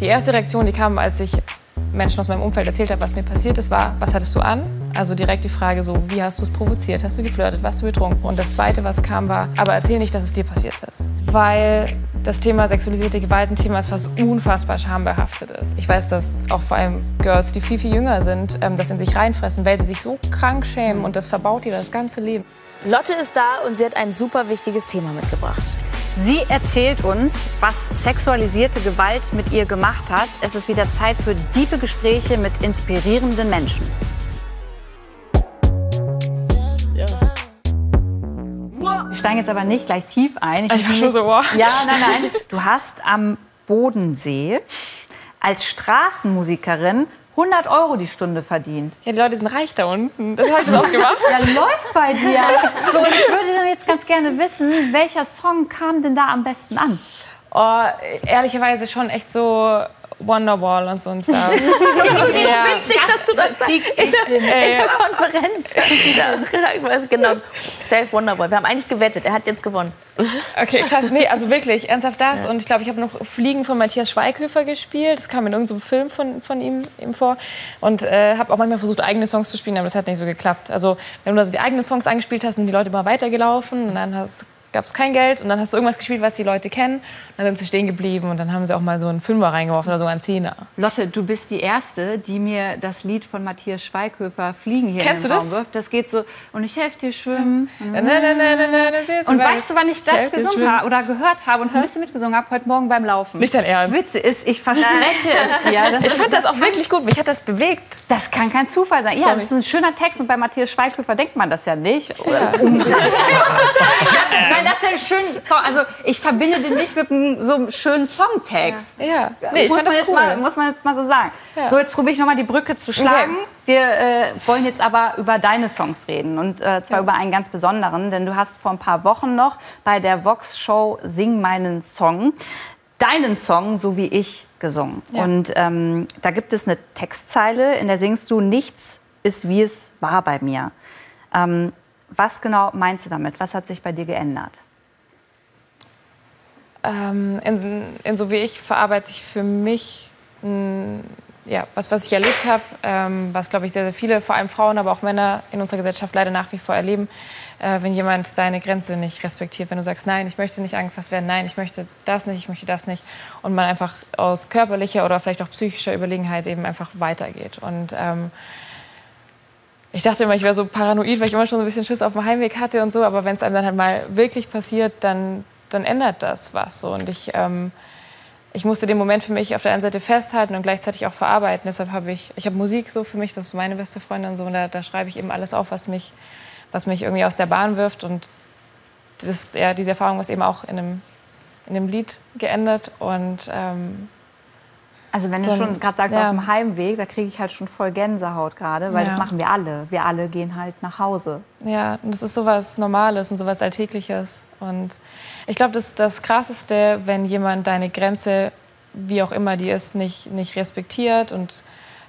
Die erste Reaktion, die kam, als ich Menschen aus meinem Umfeld erzählt habe, was mir passiert ist, war, was hattest du an? Also direkt die Frage so, wie hast du es provoziert? Hast du geflirtet? Warst du betrunken? Und das Zweite, was kam, war, aber erzähl nicht, dass es dir passiert ist. Weil das Thema sexualisierte Gewalt ein Thema ist, was unfassbar schambehaftet ist. Ich weiß, dass auch vor allem Girls, die viel, viel jünger sind, das in sich reinfressen, weil sie sich so krank schämen und das verbaut ihr das ganze Leben. Lotte ist da und sie hat ein super wichtiges Thema mitgebracht. Sie erzählt uns, was sexualisierte Gewalt mit ihr gemacht hat. Es ist wieder Zeit für tiefe Gespräche mit inspirierenden Menschen. Wir steigen jetzt aber nicht gleich tief ein. Ich war schon so, wow. Ja, nein. Du hast am Bodensee als Straßenmusikerin 100 € die Stunde verdient. Ja, die Leute sind reich da unten. Das habe ich das auch gemacht. Ja, läuft bei dir. So, und ich würde dann jetzt ganz gerne wissen, welcher Song kam denn da am besten an? Oh, ehrlicherweise schon echt so Wonderwall und so ein Stuff. Das ist so witzig, dass du das sagst. In der Konferenz. Genau, Self Wonderwall. Wir haben eigentlich gewettet, er hat jetzt gewonnen. Okay, krass. Nee, also wirklich, ernsthaft das. Ja. Und ich glaube, ich habe noch Fliegen von Matthias Schweighöfer gespielt. Das kam in irgendeinem Film von ihm vor. Und habe auch manchmal versucht, eigene Songs zu spielen, aber das hat nicht so geklappt. Also wenn du also die eigenen Songs angespielt hast, sind die Leute immer weitergelaufen. Und dann gab es kein Geld und dann hast du irgendwas gespielt, was die Leute kennen. Dann sind sie stehen geblieben und dann haben sie auch mal so einen Fünfer reingeworfen oder so einen Zehner. Lotte, du bist die Erste, die mir das Lied von Matthias Schweighöfer Fliegen hier in den Raum wirft. Das geht so, und ich helfe dir schwimmen. Und weißt du, wann ich das gesungen habe oder gehört habe und ein bisschen mitgesungen habe? Heute Morgen beim Laufen. Nicht dein Ernst? Witz ist, ich verspreche es dir. Ich fand das auch wirklich gut. Mich hat das bewegt. Das kann kein Zufall sein. Ja, das ist ein schöner Text und bei Matthias Schweighöfer denkt man das ja nicht. Ja. Das ist ein schöner Song. Also ich verbinde den nicht mit so einem schönen Songtext. Ja. Nee, ich fand das cool. Muss man jetzt mal so sagen. Ja. So, jetzt probiere ich noch mal die Brücke zu schlagen. Okay. Wir wollen jetzt aber über deine Songs reden und zwar über einen ganz besonderen, denn du hast vor ein paar Wochen noch bei der Vox-Show Sing meinen Song deinen Song So wie ich gesungen. Ja. Und da gibt es eine Textzeile, in der singst du, nichts ist wie es war bei mir. Was genau meinst du damit? Was hat sich bei dir geändert? In So wie ich verarbeite ich für mich was ich erlebt habe, was, glaube ich, sehr, sehr viele, vor allem Frauen, aber auch Männer in unserer Gesellschaft leider nach wie vor erleben, wenn jemand deine Grenze nicht respektiert, wenn du sagst, nein, ich möchte nicht angefasst werden, nein, ich möchte das nicht, ich möchte das nicht und man einfach aus körperlicher oder vielleicht auch psychischer Überlegenheit eben einfach weitergeht. Und ich dachte immer, ich wäre so paranoid, weil ich immer schon so ein bisschen Schiss auf dem Heimweg hatte und so, aber wenn es einem dann halt mal wirklich passiert, dann ändert das was. So. Und ich musste den Moment für mich auf der einen Seite festhalten und gleichzeitig auch verarbeiten. Deshalb habe ich Musik so für mich, das ist meine beste Freundin so, und da schreibe ich eben alles auf, was mich irgendwie aus der Bahn wirft. Und diese Erfahrung ist eben auch in einem Lied geändert. Und also wenn du schon gerade sagst, auf dem Heimweg, da kriege ich halt schon voll Gänsehaut gerade, weil das machen wir alle. Wir alle gehen halt nach Hause. Ja, und das ist sowas Normales und sowas Alltägliches. Und ich glaube, das Krasseste, wenn jemand deine Grenze, wie auch immer die ist, nicht respektiert und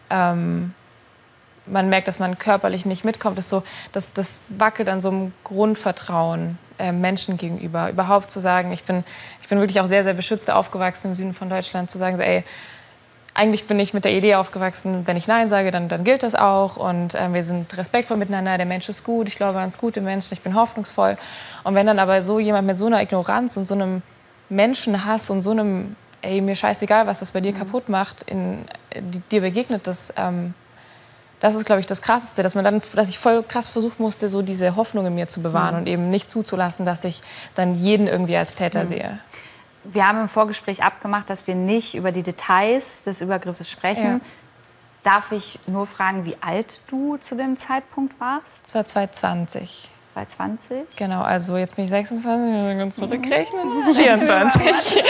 man merkt, dass man körperlich nicht mitkommt, ist so, das wackelt an so einem Grundvertrauen Menschen gegenüber. Überhaupt zu sagen, ich bin wirklich auch sehr, sehr beschützt aufgewachsen im Süden von Deutschland, zu sagen, so, ey, eigentlich bin ich mit der Idee aufgewachsen, wenn ich Nein sage, dann gilt das auch. Und wir sind respektvoll miteinander, der Mensch ist gut, ich glaube ans gute Menschen, ich bin hoffnungsvoll. Und wenn dann aber so jemand mit so einer Ignoranz und so einem Menschenhass und so einem, ey, mir scheißegal, was das bei dir kaputt macht, dir begegnet, das ist, glaube ich, das Krasseste, dass ich voll krass versuchen musste, so diese Hoffnung in mir zu bewahren und eben nicht zuzulassen, dass ich dann jeden irgendwie als Täter sehe. Wir haben im Vorgespräch abgemacht, dass wir nicht über die Details des Übergriffes sprechen. Ja. Darf ich nur fragen, wie alt du zu dem Zeitpunkt warst? Das war 2020. 2020? Genau, also jetzt bin ich 26, zurückrechnen. 24.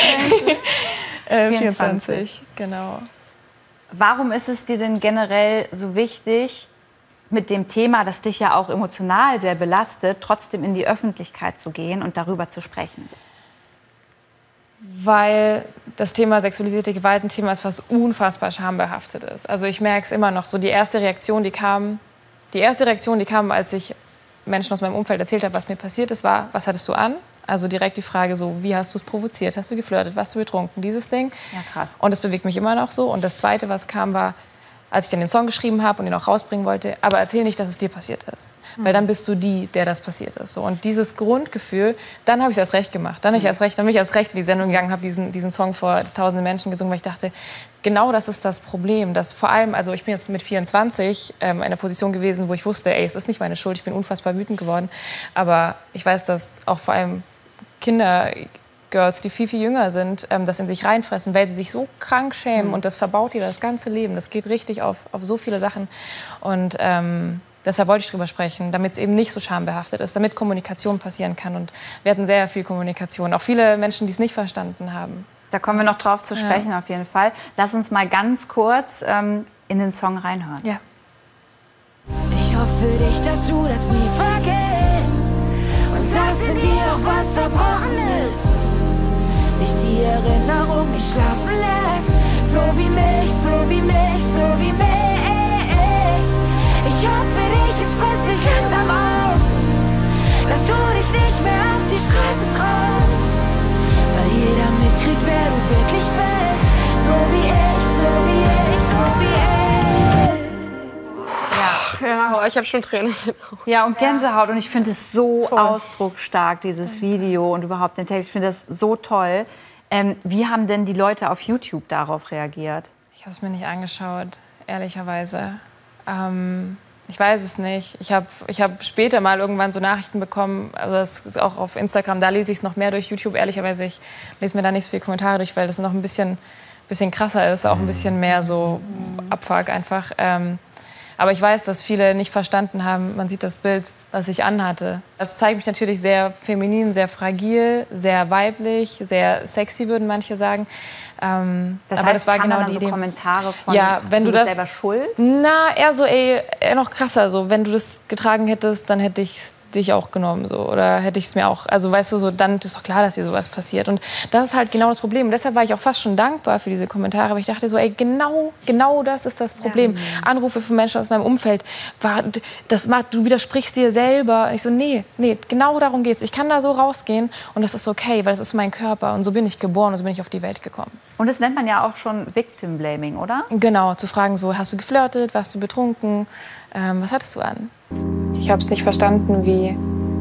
24, genau. Warum ist es dir denn generell so wichtig, mit dem Thema, das dich ja auch emotional sehr belastet, trotzdem in die Öffentlichkeit zu gehen und darüber zu sprechen? Weil das Thema sexualisierte Gewalt ein Thema ist, was unfassbar schambehaftet ist. Also ich merke es immer noch so. Die erste Reaktion, die kam, als ich Menschen aus meinem Umfeld erzählt habe, was mir passiert ist, war, was hattest du an? Also direkt die Frage so, wie hast du es provoziert? Hast du geflirtet? Warst du betrunken? Dieses Ding. Ja, krass. Und das bewegt mich immer noch so. Und das Zweite, was kam, war, als ich dann den Song geschrieben habe und ihn auch rausbringen wollte, aber erzähl nicht, dass es dir passiert ist. Weil dann bist du die, der das passiert ist. So. Und dieses Grundgefühl, dann habe ich es erst recht gemacht. Dann bin ich erst recht in die Sendung gegangen, habe diesen Song vor tausenden Menschen gesungen, weil ich dachte, genau das ist das Problem. Dass vor allem, also ich bin jetzt mit 24 in einer Position gewesen, wo ich wusste, ey, es ist nicht meine Schuld, ich bin unfassbar wütend geworden. Aber ich weiß, dass auch vor allem Girls, die viel, viel jünger sind, das in sich reinfressen, weil sie sich so krank schämen und das verbaut ihr das ganze Leben. Das geht richtig auf so viele Sachen. Und deshalb wollte ich drüber sprechen, damit es eben nicht so schambehaftet ist, damit Kommunikation passieren kann. Und wir hatten sehr viel Kommunikation. Auch viele Menschen, die es nicht verstanden haben. Da kommen wir noch drauf zu sprechen, auf jeden Fall. Lass uns mal ganz kurz in den Song reinhören. Ja. Ich hoffe für dich, dass du das nie vergisst und dass in dir auch was zerbrochen ist. Dich die Erinnerung nicht schlafen lässt. So wie mich, so wie mich, so wie mich. Ich hoffe für dich, es frisst dich langsam auf, dass du dich nicht mehr auf die Straße traust. Weil jeder mitkriegt, wer du wirklich bist. So wie ich, so wie ich, so wie ich. Ja, oh, ich habe schon Tränen. Ja, und Gänsehaut. Und ich finde es so ausdrucksstark, dieses Video und überhaupt den Text. Ich finde das so toll. Wie haben denn die Leute auf YouTube darauf reagiert? Ich habe es mir nicht angeschaut, ehrlicherweise. Ich weiß es nicht. Ich hab später mal irgendwann so Nachrichten bekommen, also das ist auch auf Instagram, da lese ich es noch mehr durch YouTube, ehrlicherweise. Ich lese mir da nicht so viele Kommentare durch, weil das noch ein bisschen krasser ist, auch ein bisschen mehr so Abfuck einfach. Aber ich weiß, dass viele nicht verstanden haben, man sieht das Bild, was ich anhatte. Das zeigt mich natürlich sehr feminin, sehr fragil, sehr weiblich, sehr sexy, würden manche sagen. Das aber heißt, das war genau die so Idee. Kommentare von, ja, wenn du bist das selber schuld? Na, eher so, eher noch krasser. So, wenn du das getragen hättest, dann hätte ich dich auch genommen. So. Oder hätte ich es mir auch, also weißt du, so, dann ist doch klar, dass dir sowas passiert. Und das ist halt genau das Problem. Und deshalb war ich auch fast schon dankbar für diese Kommentare. Aber ich dachte so, ey, genau das ist das Problem. Ja. Anrufe von Menschen aus meinem Umfeld, du widersprichst dir selber. Und ich so, nee, genau darum geht's. Ich kann da so rausgehen und das ist okay, weil es ist mein Körper. Und so bin ich geboren und so bin ich auf die Welt gekommen. Und das nennt man ja auch schon Victim Blaming, oder? Genau, zu fragen so, hast du geflirtet, warst du betrunken, was hattest du an? Ich habe es nicht verstanden, wie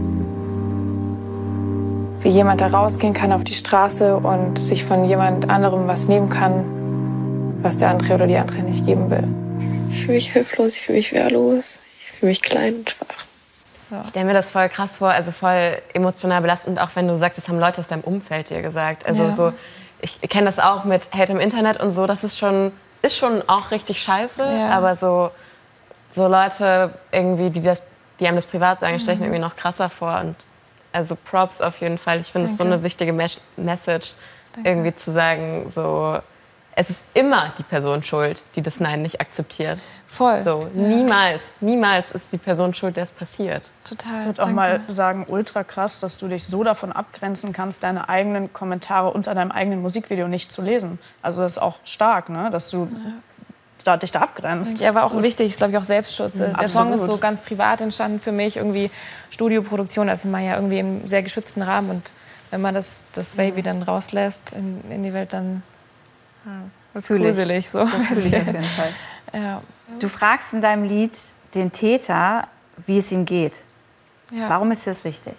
jemand da rausgehen kann auf die Straße und sich von jemand anderem was nehmen kann, was der andere oder die andere nicht geben will. Ich fühle mich hilflos, ich fühle mich wehrlos, ich fühle mich klein und schwach. So. Ich stelle mir das voll krass vor, also voll emotional belastend, auch wenn du sagst, das haben Leute aus deinem Umfeld dir gesagt. Also so, ich kenne das auch mit Hate im Internet und so, das ist schon auch richtig scheiße, aber so Leute irgendwie, die einem das privat sagen, stelle ich mir irgendwie noch krasser vor. Und also Props auf jeden Fall. Ich finde es so eine wichtige Message, irgendwie zu sagen, so, es ist immer die Person schuld, die das Nein nicht akzeptiert. Voll. So, niemals ist die Person schuld, der es passiert. Total. Ich würde auch mal sagen, ultra krass, dass du dich so davon abgrenzen kannst, deine eigenen Kommentare unter deinem eigenen Musikvideo nicht zu lesen. Also das ist auch stark, ne? Dass du dich da abgrenzt. Ja, war auch wichtig, ist glaube ich auch Selbstschutz. Der Song ist so ganz privat entstanden für mich, irgendwie Studioproduktion, das ist man ja irgendwie im sehr geschützten Rahmen und wenn man das Baby dann rauslässt in die Welt, dann gruselig so. Das fühle ich auf jeden Fall. Ja. Du fragst in deinem Lied den Täter, wie es ihm geht. Ja. Warum ist das wichtig?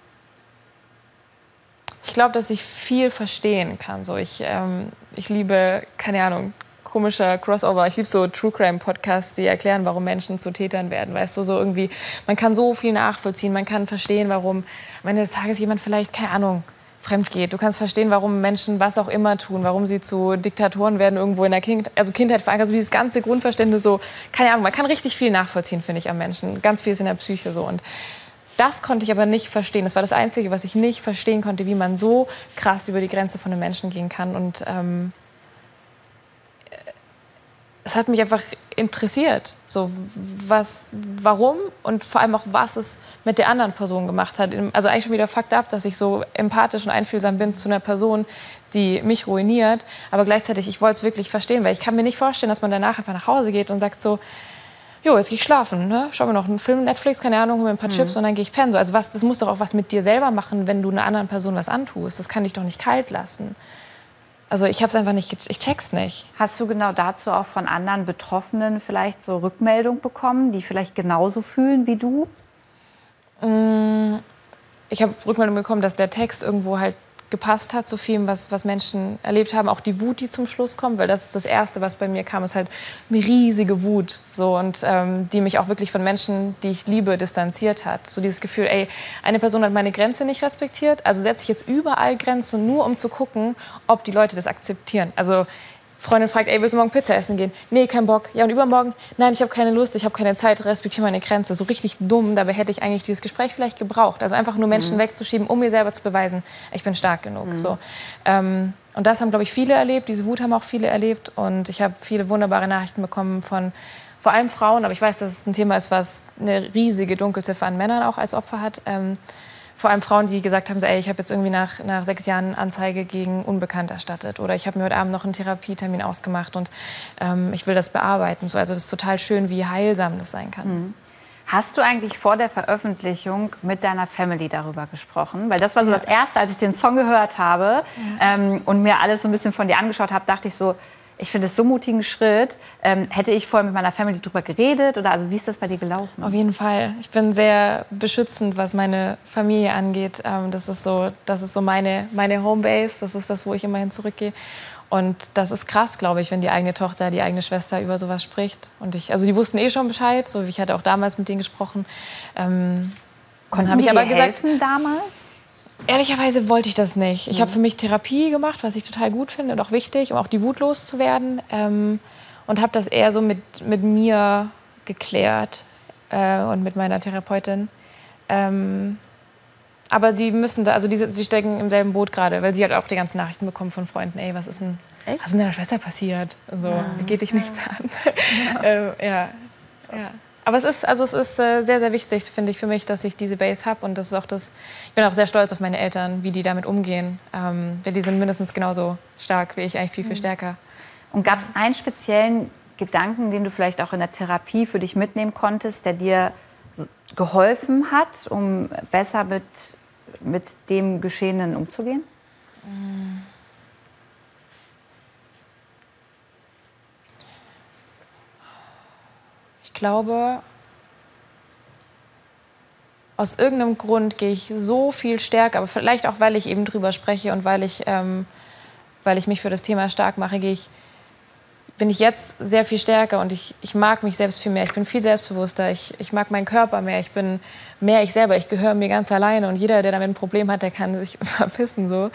Ich glaube, dass ich viel verstehen kann. So, ich liebe, keine Ahnung, komischer Crossover. Ich liebe so True-Crime-Podcasts, die erklären, warum Menschen zu Tätern werden. Weißt du, so irgendwie, man kann so viel nachvollziehen, man kann verstehen, warum am Ende des Tages jemand vielleicht, keine Ahnung, fremd geht. Du kannst verstehen, warum Menschen was auch immer tun, warum sie zu Diktatoren werden irgendwo in der Kindheit verankert. Also dieses ganze Grundverständnis, so, keine Ahnung, man kann richtig viel nachvollziehen, finde ich, am Menschen. Ganz viel ist in der Psyche so. Und das konnte ich aber nicht verstehen. Das war das Einzige, was ich nicht verstehen konnte, wie man so krass über die Grenze von einem Menschen gehen kann. Und es hat mich einfach interessiert, so warum und vor allem auch, was es mit der anderen Person gemacht hat. Also eigentlich schon wieder fucked up, dass ich so empathisch und einfühlsam bin zu einer Person, die mich ruiniert. Aber gleichzeitig, ich wollte es wirklich verstehen, weil ich kann mir nicht vorstellen, dass man danach einfach nach Hause geht und sagt so, jo, jetzt gehe ich schlafen, ne? Schau mir noch einen Film, Netflix, keine Ahnung, hol mir ein paar Chips und dann gehe ich pennen. So, also das muss doch auch was mit dir selber machen, wenn du einer anderen Person was antust. Das kann dich doch nicht kalt lassen. Also ich hab's einfach nicht, ich check's nicht. Hast du genau dazu auch von anderen Betroffenen vielleicht so Rückmeldung bekommen, die vielleicht genauso fühlen wie du? Ich habe Rückmeldung bekommen, dass der Text irgendwo halt gepasst hat zu vielem, was Menschen erlebt haben. Auch die Wut, die zum Schluss kommt, weil das ist das Erste, was bei mir kam, ist halt eine riesige Wut. So, und die mich auch wirklich von Menschen, die ich liebe, distanziert hat. So dieses Gefühl, ey, eine Person hat meine Grenze nicht respektiert, also setze ich jetzt überall Grenzen, nur um zu gucken, ob die Leute das akzeptieren. Also Freundin fragt, ey, willst du morgen Pizza essen gehen? Nee, kein Bock. Ja, und übermorgen? Nein, ich habe keine Lust, ich habe keine Zeit, respektiere meine Grenze. So richtig dumm, dabei hätte ich eigentlich dieses Gespräch vielleicht gebraucht. Also einfach nur Menschen wegzuschieben, um mir selber zu beweisen, ich bin stark genug. So. Und das haben, glaube ich, viele erlebt. Diese Wut haben auch viele erlebt. Und ich habe viele wunderbare Nachrichten bekommen von vor allem Frauen. Aber ich weiß, dass es ein Thema ist, was eine riesige Dunkelziffer an Männern auch als Opfer hat. Vor allem Frauen, die gesagt haben, so, ey, ich habe jetzt irgendwie nach 6 Jahren eine Anzeige gegen Unbekannt erstattet. Oder ich habe mir heute Abend noch einen Therapietermin ausgemacht und ich will das bearbeiten. So, also das ist total schön, wie heilsam das sein kann. Hast du eigentlich vor der Veröffentlichung mit deiner Family darüber gesprochen? Weil das war so das Erste, als ich den Song gehört habe und mir alles so ein bisschen von dir angeschaut habe, dachte ich so, ich finde es so einen mutigen Schritt. Hätte ich vorher mit meiner Family drüber geredet? Oder also wie ist das bei dir gelaufen? Auf jeden Fall. Ich bin sehr beschützend, was meine Familie angeht. Das ist so meine Homebase. Das ist das, wo ich immerhin zurückgehe. Und das ist krass, glaube ich, wenn die eigene Tochter, die eigene Schwester über sowas spricht. Und also die wussten eh schon Bescheid. So, ich hatte auch damals mit denen gesprochen. Konnten die aber helfen damals? Ehrlicherweise wollte ich das nicht. Ich habe für mich Therapie gemacht, was ich total gut finde und auch wichtig, um auch die Wut loszuwerden. Und habe das eher so mit mir geklärt und mit meiner Therapeutin. Aber die müssen sie stecken im selben Boot gerade, weil sie hat auch die ganzen Nachrichten bekommen von Freunden. Ey, was ist denn deiner Schwester passiert? So, geht dich nichts an. Ja. Aber es ist sehr, sehr wichtig, finde ich, für mich, dass ich diese Base habe. Und das ist auch ich bin auch sehr stolz auf meine Eltern, wie die damit umgehen. Weil die sind mindestens genauso stark wie ich, eigentlich viel, viel stärker. Und gab es einen speziellen Gedanken, den du vielleicht auch in der Therapie für dich mitnehmen konntest, der dir geholfen hat, um besser mit dem Geschehenen umzugehen? Ich glaube, aus irgendeinem Grund gehe ich so viel stärker, aber vielleicht auch, weil ich eben drüber spreche und weil ich mich für das Thema stark mache, bin ich jetzt sehr viel stärker und ich mag mich selbst viel mehr. Ich bin viel selbstbewusster, ich mag meinen Körper mehr, ich bin mehr ich selber, ich gehöre mir ganz alleine und jeder, der damit ein Problem hat, der kann sich verpissen. So.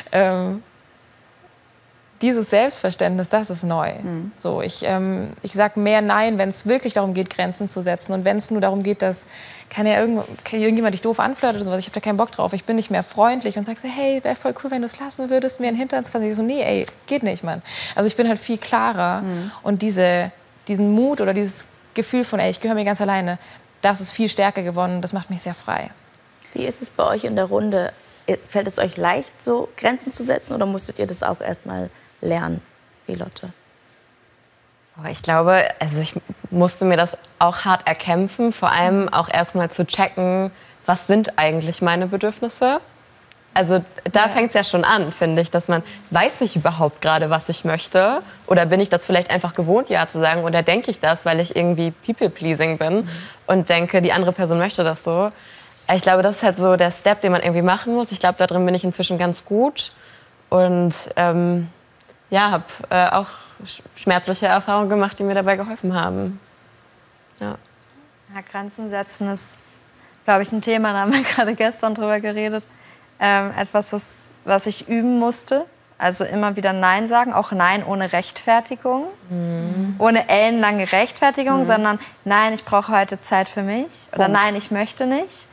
Dieses Selbstverständnis, das ist neu. So, ich sage mehr Nein, wenn es wirklich darum geht, Grenzen zu setzen. Und wenn es nur darum geht, dass irgendjemand dich doof anflirtet oder sowas, ich habe da keinen Bock drauf. Ich bin nicht mehr freundlich und sage so, hey, wäre voll cool, wenn du es lassen würdest, mir in den Hintern zu fassen. Ich so, nee, ey, geht nicht, Mann. Also ich bin halt viel klarer. Und diesen Mut oder dieses Gefühl von, ey, ich gehöre mir ganz alleine, das ist viel stärker geworden. Das macht mich sehr frei. Wie ist es bei euch in der Runde? Fällt es euch leicht, so Grenzen zu setzen oder musstet ihr das auch erstmal lernen, wie Lotte? Ich glaube, ich musste mir das auch hart erkämpfen, vor allem auch erstmal zu checken, was sind eigentlich meine Bedürfnisse. Also da fängt es ja schon an, finde ich, dass man, weiß ich überhaupt gerade, was ich möchte? Oder bin ich das vielleicht einfach gewohnt, ja zu sagen? Oder denke ich das, weil ich irgendwie people-pleasing bin und denke, die andere Person möchte das so? Ich glaube, das ist halt so der Step, den man irgendwie machen muss. Ich glaube, da drin bin ich inzwischen ganz gut. Und habe auch schmerzliche Erfahrungen gemacht, die mir dabei geholfen haben. Ja, Grenzen setzen ist, glaube ich, ein Thema, da haben wir gerade gestern drüber geredet. Etwas, was ich üben musste. Also immer wieder Nein sagen, auch Nein ohne Rechtfertigung. Ohne ellenlange Rechtfertigung, sondern Nein, ich brauche heute Zeit für mich. Oder Nein, ich möchte nicht.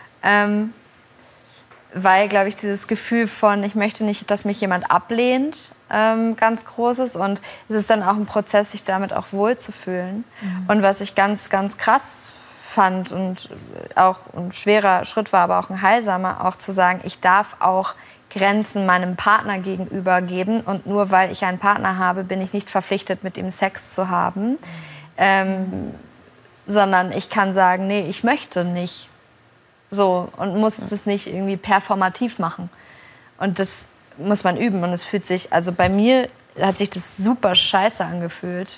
Weil, glaube ich, dieses Gefühl von, ich möchte nicht, dass mich jemand ablehnt, ganz groß ist. Und es ist dann auch ein Prozess, sich damit auch wohlzufühlen. Und was ich ganz, ganz krass fand und auch ein schwerer Schritt war, aber auch ein heilsamer, auch zu sagen, ich darf auch Grenzen meinem Partner gegenüber geben. Und nur weil ich einen Partner habe, bin ich nicht verpflichtet, mit ihm Sex zu haben. sondern ich kann sagen, nee, ich möchte nicht. So, und muss es nicht irgendwie performativ machen. Und das muss man üben. Und es fühlt sich, also bei mir hat sich das super scheiße angefühlt.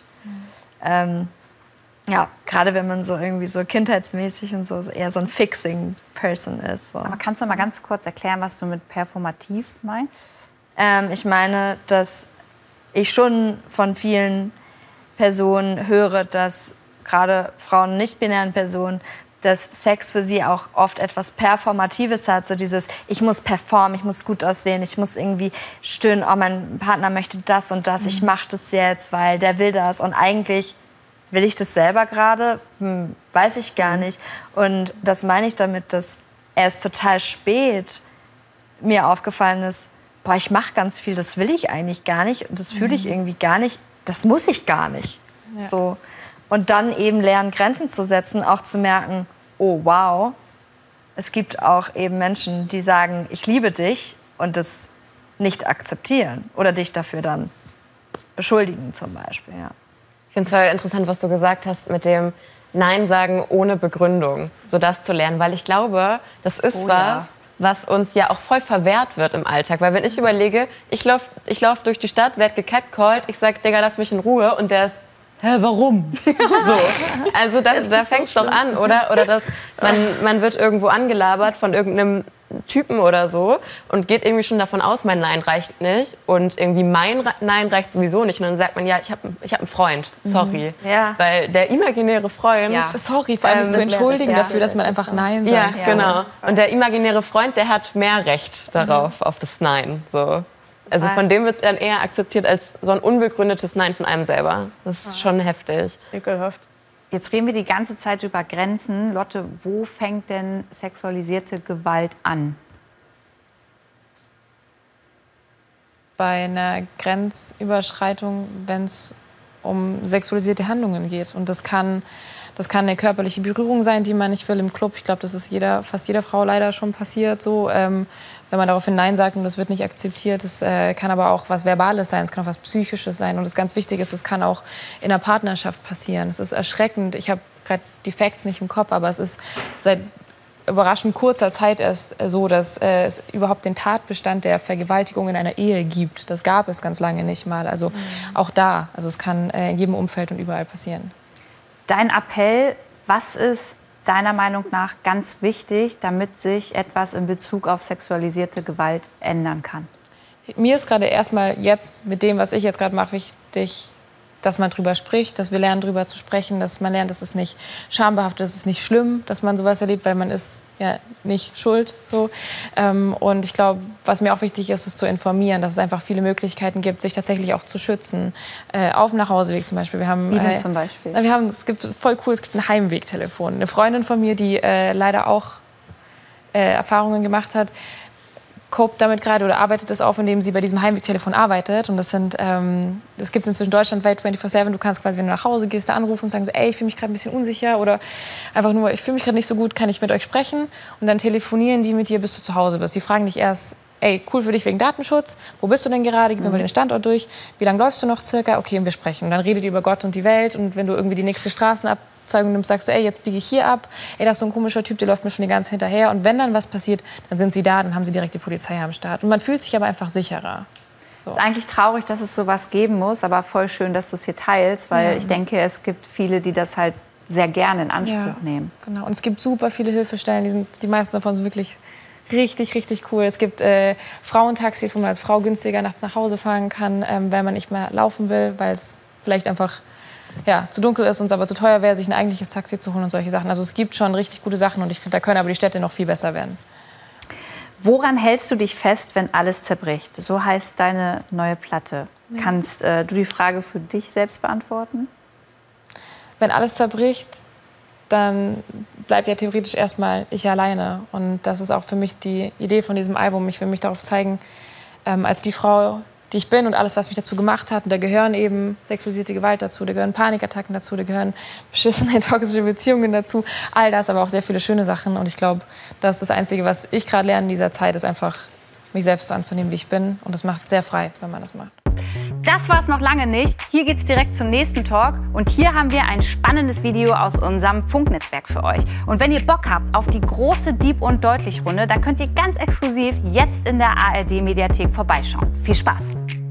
Ja, gerade wenn man so irgendwie so kindheitsmäßig und so eher so ein Fixing-Person ist. So. Aber kannst du mal ganz kurz erklären, was du mit performativ meinst? Ich meine, dass ich schon von vielen Personen höre, dass gerade Frauen, nicht-binären Personen, dass Sex für sie auch oft etwas Performatives hat. So dieses, ich muss performen, ich muss gut aussehen, ich muss irgendwie stöhnen, oh, mein Partner möchte das und das, ich mache das jetzt, weil der will das. Und eigentlich will ich das selber gerade? Weiß ich gar nicht. Und das meine ich damit, dass erst total spät mir aufgefallen ist, boah, ich mache ganz viel, das will ich eigentlich gar nicht und das fühle ich irgendwie gar nicht, das muss ich gar nicht. Ja. So. Und dann eben lernen, Grenzen zu setzen, auch zu merken, oh wow, es gibt auch eben Menschen, die sagen, ich liebe dich und das nicht akzeptieren oder dich dafür dann beschuldigen zum Beispiel. Ja. Ich finde es voll interessant, was du gesagt hast mit dem Nein sagen ohne Begründung, so das zu lernen, weil ich glaube, das ist was uns ja auch voll verwehrt wird im Alltag. Weil wenn ich überlege, ich lauf durch die Stadt, werde gecatcallt, ich sag, Digga, lass mich in Ruhe und der ist, hä, warum? So. Also da fängt es doch an, oder? Oder dass man wird irgendwo angelabert von irgendeinem Typen oder so und geht irgendwie schon davon aus, mein Nein reicht nicht und irgendwie mein Nein reicht sowieso nicht. Und dann sagt man, ja, ich hab einen Freund, sorry. Ja. Weil der imaginäre Freund... Ja. Sorry, vor allem sich zu entschuldigen dafür, dass man einfach Nein sagt. Ja, genau. Und der imaginäre Freund, der hat mehr Recht darauf, auf das Nein. So. Also von dem wird es dann eher akzeptiert als so ein unbegründetes Nein von einem selber. Das ist schon heftig. Ekelhaft. Jetzt reden wir die ganze Zeit über Grenzen. Lotte, wo fängt denn sexualisierte Gewalt an? Bei einer Grenzüberschreitung, wenn es um sexualisierte Handlungen geht. Und das kann eine körperliche Berührung sein, die man nicht will im Club. Ich glaube, das ist fast jeder Frau leider schon passiert. So, wenn man daraufhin Nein sagt und das wird nicht akzeptiert. Es kann aber auch was Verbales sein, es kann auch was Psychisches sein. Und das ganz Wichtige ist, es kann auch in einer Partnerschaft passieren. Es ist erschreckend. Ich habe gerade die Facts nicht im Kopf, aber es ist seit überraschend kurzer Zeit erst so, dass es überhaupt den Tatbestand der Vergewaltigung in einer Ehe gibt. Das gab es ganz lange nicht mal. Also auch da. Also es kann in jedem Umfeld und überall passieren. Dein Appell, was ist deiner Meinung nach ganz wichtig, damit sich etwas in Bezug auf sexualisierte Gewalt ändern kann? Mir ist gerade erstmal jetzt mit dem, was ich jetzt gerade mache, wichtig, dass man drüber spricht, dass wir lernen, drüber zu sprechen, dass man lernt, dass es nicht schambehaftet, dass es nicht schlimm, dass man sowas erlebt, weil man ist ja nicht schuld. So. Und ich glaube, was mir auch wichtig ist, ist zu informieren, dass es einfach viele Möglichkeiten gibt, sich tatsächlich auch zu schützen. Auf dem Nachhauseweg zum Beispiel. Wie denn zum Beispiel? Es gibt voll cool, es gibt ein Heimwegtelefon. Eine Freundin von mir, die leider auch Erfahrungen gemacht hat, copt damit gerade oder arbeitet es auf, indem sie bei diesem Heimwegtelefon arbeitet. Und das gibt es inzwischen deutschlandweit 24/7. Du kannst quasi, wenn du nach Hause gehst, da anrufen und sagen so, ey, ich fühle mich gerade ein bisschen unsicher oder einfach nur, ich fühle mich gerade nicht so gut, kann ich mit euch sprechen? Und dann telefonieren die mit dir, bis du zu Hause bist. Die fragen dich erst, ey, cool für dich wegen Datenschutz, wo bist du denn gerade? Gib mir mal den Standort durch. Wie lange läufst du noch circa? Okay, und wir sprechen. Und dann redet ihr über Gott und die Welt. Und wenn du irgendwie die nächste Straßenabzeugung nimmst, sagst du, ey, jetzt biege ich hier ab. Ey, das ist so ein komischer Typ, der läuft mir schon die ganze Zeit hinterher. Und wenn dann was passiert, dann sind sie da, dann haben sie direkt die Polizei am Start. Und man fühlt sich aber einfach sicherer. So. Es ist eigentlich traurig, dass es sowas geben muss, aber voll schön, dass du es hier teilst, weil ich denke, es gibt viele, die das halt sehr gerne in Anspruch nehmen. Genau. Und es gibt super viele Hilfestellen, die meisten davon sind wirklich richtig, richtig cool. Es gibt Frauentaxis, wo man als Frau günstiger nachts nach Hause fahren kann, wenn man nicht mehr laufen will, weil es vielleicht einfach zu dunkel ist und es aber zu teuer wäre, sich ein eigentliches Taxi zu holen und solche Sachen. Also es gibt schon richtig gute Sachen und ich finde, da können aber die Städte noch viel besser werden. Woran hältst du dich fest, wenn alles zerbricht? So heißt deine neue Platte. Ja. Kannst du die Frage für dich selbst beantworten? Wenn alles zerbricht, dann bleibt ja theoretisch erstmal ich alleine. Und das ist auch für mich die Idee von diesem Album. Ich will mich darauf zeigen, als die Frau, die ich bin und alles, was mich dazu gemacht hat. Und da gehören eben sexualisierte Gewalt dazu, da gehören Panikattacken dazu, da gehören beschissene, toxische Beziehungen dazu. All das, aber auch sehr viele schöne Sachen. Und ich glaube, das ist das Einzige, was ich gerade lerne in dieser Zeit, ist einfach, mich selbst so anzunehmen, wie ich bin. Und das macht sehr frei, wenn man das macht. Das war's noch lange nicht. Hier geht's direkt zum nächsten Talk. Und hier haben wir ein spannendes Video aus unserem Funknetzwerk für euch. Und wenn ihr Bock habt auf die große Dieb- und Deutlich-Runde, dann könnt ihr ganz exklusiv jetzt in der ARD-Mediathek vorbeischauen. Viel Spaß!